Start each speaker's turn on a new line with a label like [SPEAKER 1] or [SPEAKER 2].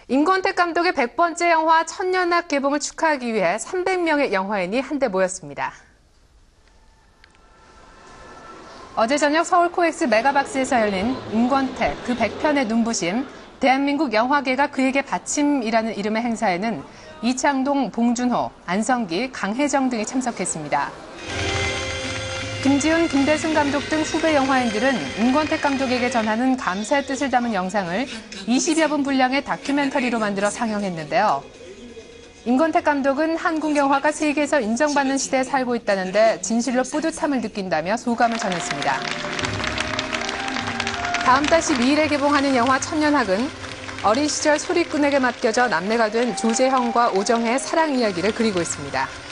[SPEAKER 1] 임권택 감독의 100번째 영화 천년학 개봉을 축하하기 위해 300명의 영화인이 한데 모였습니다. 어제 저녁 서울 코엑스 메가박스에서 열린 임권택 그 100편의 눈부심, 대한민국 영화계가 그에게 바침이라는 이름의 행사에는 이창동, 봉준호, 안성기, 강혜정 등이 참석했습니다. 김지훈, 김대승 감독 등 후배 영화인들은 임권택 감독에게 전하는 감사의 뜻을 담은 영상을 20여 분 분량의 다큐멘터리로 만들어 상영했는데요. 임권택 감독은 한국 영화가 세계에서 인정받는 시대에 살고 있다는데 진실로 뿌듯함을 느낀다며 소감을 전했습니다. 다음 달 12일에 개봉하는 영화 천년학은 어린 시절 소리꾼에게 맡겨져 남매가 된 조재형과 오정혜의 사랑 이야기를 그리고 있습니다.